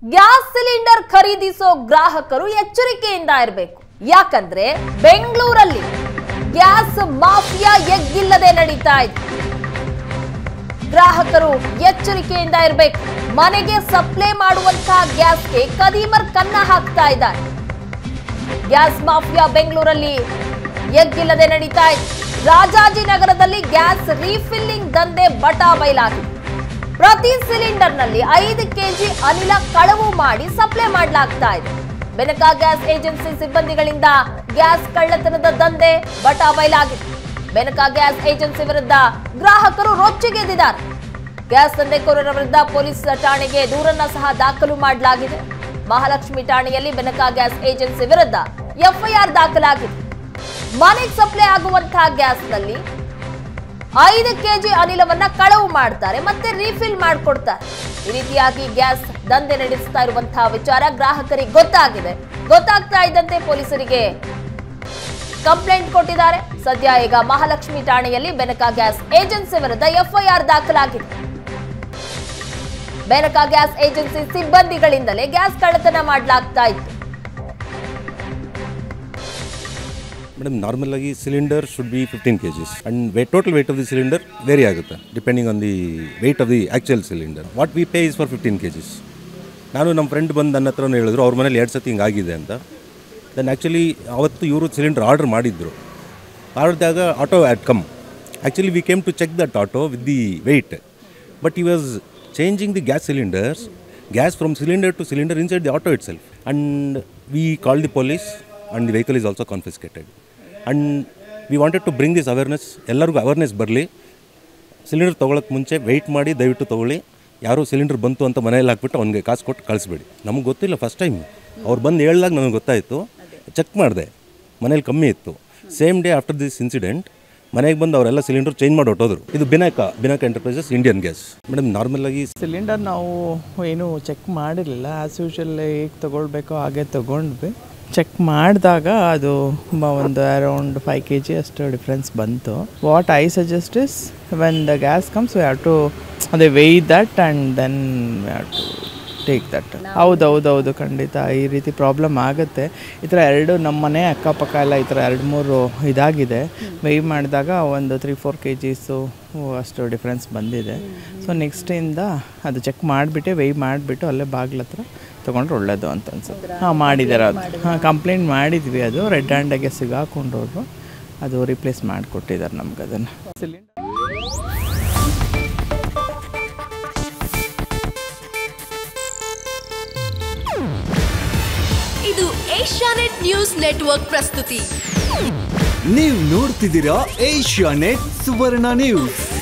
Gas cylinder ಖರೀದಿಸೋ ಗ್ರಾಹಕರು ಎಚ್ಚರಿಕೆಯಿಂದ ಇರಬೇಕು. ಯಾಕಂದ್ರೆ ಬೆಂಗಳೂರಲ್ಲಿ ಗ್ಯಾಸ್ ಮಾಫಿಯಾ ಎಗ್ಗಿಲ್ಲದೆ ನಡೀತಾ ಇದೆ. ಗ್ರಾಹಕರು ಎಚ್ಚರಿಕೆಯಿಂದ ಇರಬೇಕು. ಮನೆಗೆ ಸಪ್ಲೈ ಮಾಡುವಂತಹ ಗ್ಯಾಸ್ಗೆ ಕದೀಮರ್ ಕನ್ನ ಹಾಕ್ತಾ ಇದ್ದಾರೆ. ಗ್ಯಾಸ್ ಮಾಫಿಯಾ ಬೆಂಗಳೂರಲ್ಲಿ ಎಗ್ಗಿಲ್ಲದೆ ನಡೀತಾ ಇದೆ. ರಾಜಾಜಿನಗರದಲ್ಲಿ ಗ್ಯಾಸ್ ರೀಫಿಲ್ಲಿಂಗ್ ದಂಧೆ ಬಟಾ ಬಯಲಾಗಿದೆ. ಪ್ರತಿ ಸಿಲಿಂಡರ್ ನಲ್ಲಿ 5 ಕೆಜಿ ಅನಿಲ ಕಳವು ಮಾಡಿ ಸಪ್ಲೈ ಮಾಡಲಾಗ್ತಾ ಇದೆ. ಬೆನಕ ಗ್ಯಾಸ್ ಏಜೆನ್ಸಿ ಸಿಬ್ಬಂದಿಗಳಿಂದ ಗ್ಯಾಸ್ ಕಳ್ಳತನದ ದಂಧೆ ಬಟಾ ಬಯಲಾಗಿದೆ. ಬೆನಕ ಗ್ಯಾಸ್ ಏಜೆನ್ಸಿ ವಿರುದ್ಧ ಗ್ರಾಹಕರು ರೊಚ್ಚಿಗೆದ್ದಿದ್ದಾರೆ. ಗ್ಯಾಸ್ ದಂಧೆಕೋರರ ವಿರುದ್ಧ ಪೊಲೀಸ್ ಠಾಣೆಗೆ ದೂರನ್ನ ಸಹ ದಾಖಲು ಮಾಡಲಾಗಿದೆ. ಮಹಾಲಕ್ಷ್ಮಿ ಠಾಣೆಯಲ್ಲಿ ಬೆನಕ ಗ್ಯಾಸ್ ಏಜೆನ್ಸಿ ವಿರುದ್ಧ ಎಫ್ಐಆರ್ ದಾಖಲಾಗಿದೆ. ಮನೆಗೆ ಸಪ್ಲೈ ಆಗುವಂತಹ ಗ್ಯಾಸ್ ನಲ್ಲಿ 5 ಕೆಜಿ ಅನಿಲವನ್ನ ಕಳವು ಮಾಡ್ತಾರೆ, ಮತ್ತೆ ರೀಫಿಲ್ ಮಾಡಿಕೊಡ್ತಾರೆ. ಈ ರೀತಿಯಾಗಿ ಗ್ಯಾಸ್ ದಂಧೆ ನಡೆಸ್ತಾ ಇರುವಂತಹ ವಿಚಾರ ಗ್ರಾಹಕರಿಗೆ ಗೊತ್ತಾಗ್ತಾ ಇದ್ದಂತೆ ಪೊಲೀಸರಿಗೆ ಕಂಪ್ಲೇಂಟ್ ಕೊಟ್ಟಿದ್ದಾರೆ. ಸದ್ಯ ಈಗ ಮಹಾಲಕ್ಷ್ಮಿ ಠಾಣೆಯಲ್ಲಿ ಬೆನಕ ಗ್ಯಾಸ್ ಏಜೆನ್ಸಿ ವಿರುದ್ಧ ಎಫ್ಐಆರ್ ದಾಖಲಾಗಿದೆ. ಬೆನಕ ಗ್ಯಾಸ್ ಏಜೆನ್ಸಿ ಸಿಬ್ಬಂದಿಗಳಿಂದಲೇ ಗ್ಯಾಸ್ ಕಳ್ಳತನ ಮಾಡಲಾಗ್ತಾ ಇತ್ತು. Madam, normally cylinder should be 15 kgs and total weight of the cylinder vary ಆಗುತ್ತೆ depending on the weight of the actual cylinder. What we pay is for 15 kgs. ನಾನು ನಮ್ಮ friend ಬಂದು ನನ್ನ ಹತ್ರ ಹೇಳಿದ್ರು ಅವ್ರ ಮನೇಲಿ 2 ಸತಿ ಹಿಂಗಾಗಿದೆ ಅಂತ. ದೆನ್ ಆ್ಯಕ್ಚುಲಿ ಅವತ್ತು ಇವರು ಸಿಲಿಂಡರ್ ಆರ್ಡರ್ ಮಾಡಿದ್ರು. ಮಾಡಿದಾಗ auto had come. Actually we came to check that auto with the weight, but he was changing the gas cylinders, gas from cylinder to cylinder inside the auto itself. And we called the police and the vehicle is also confiscated. And we wanted to bring this awareness, ಎಲ್ಲರಿಗೂ awareness ಬರಲಿ. Cylinder ತೊಗೊಳಕ್ಕೆ ಮುಂಚೆ weight ಮಾಡಿ ದಯವಿಟ್ಟು ತೊಗೊಳ್ಳಿ. ಯಾರು cylinder ಬಂತು ಅಂತ ಮನೆಯಲ್ಲಿ ಹಾಕ್ಬಿಟ್ಟು ಅವ್ನಿಗೆ ಕಾಸು ಕೊಟ್ಟು ಕಳಿಸ್ಬೇಡಿ. ನಮಗೆ ಗೊತ್ತಿಲ್ಲ, ಫಸ್ಟ್ ಟೈಮ್ ಅವ್ರು ಬಂದು ಹೇಳಿದಾಗ ನನಗೆ ಗೊತ್ತಾಯಿತು. ಚೆಕ್ ಮಾಡಿದೆ, ಮನೇಲಿ ಕಮ್ಮಿ ಇತ್ತು. Same day after this incident ಮನೆಗೆ ಬಂದು ಅವರೆಲ್ಲ ಸಿಲಿಂಡರ್ ಚೇಂಜ್ ಮಾಡಿ ಹೊಟ್ಟೋದ್ರು. ಇದು Binaka enterprises Indian gas. Madam, ನಾರ್ಮಲಾಗಿ ಸಿಲಿಂಡರ್ ನಾವು ಏನು ಚೆಕ್ ಮಾಡಿರಲಿಲ್ಲ. ಆ್ಯಸ್ ಯೂಶುವಲ್ ಹೇಗೆ ತೊಗೊಳ್ಬೇಕೋ ಹಾಗೆ ತೊಗೊಂಡ್ವಿ. ಚೆಕ್ ಮಾಡಿದಾಗ ಅದು ಒಂದು ಅರೌಂಡ್ 5 kg ಅಷ್ಟು ಡಿಫ್ರೆನ್ಸ್ ಬಂತು. What I suggest is when the gas comes we have to ಅದೇ weigh that and then we have to take that. ಹೌದು ಖಂಡಿತ ಈ ರೀತಿ ಪ್ರಾಬ್ಲಮ್ ಆಗುತ್ತೆ. ಈ ಥರ ಎರಡು ನಮ್ಮ ಮನೆ ಅಕ್ಕಪಕ್ಕ ಎಲ್ಲ ಈ ಥರ 2-3 ಇದಾಗಿದೆ. ವೇಯ್ ಮಾಡಿದಾಗ ಒಂದು 3-4 kgs ಅಷ್ಟು ಡಿಫ್ರೆನ್ಸ್ ಬಂದಿದೆ. ಸೊ ನೆಕ್ಸ್ಟಿಂದ ಅದು ಚೆಕ್ ಮಾಡಿಬಿಟ್ಟು ವೇಯ್ ಮಾಡಿಬಿಟ್ಟು ಅಲ್ಲೇ ಬಾಗಿಲ ಹತ್ರ ತೊಗೊಂಡ್ರೆ ಒಳ್ಳೇದು ಅಂತ ಅನ್ಸುತ್ತೆ. ಮಾಡಿದ್ದಾರೆ ಅದು. ಕಂಪ್ಲೇಂಟ್ ಮಾಡಿದ್ವಿ. ಅದು ರೆಡ್ ಹ್ಯಾಂಡಾಗೆ ಸಿಗಾಕೊಂಡವ್ರು ಅದು ರಿಪ್ಲೇಸ್ ಮಾಡಿಕೊಟ್ಟಿದ್ದಾರೆ ನಮ್ಗೆ ಅದನ್ನು. ಸಿಲಿಂಡರ್ ಇದು ಏಷ್ಯಾನೆಟ್ ನ್ಯೂಸ್ ನೆಟ್ವರ್ಕ್ ಪ್ರಸ್ತುತಿ. ನೀವು ನೋಡ್ತಿದ್ದೀರಾ ಏಷ್ಯಾನೆಟ್ ಸುವರ್ಣ ನ್ಯೂಸ್.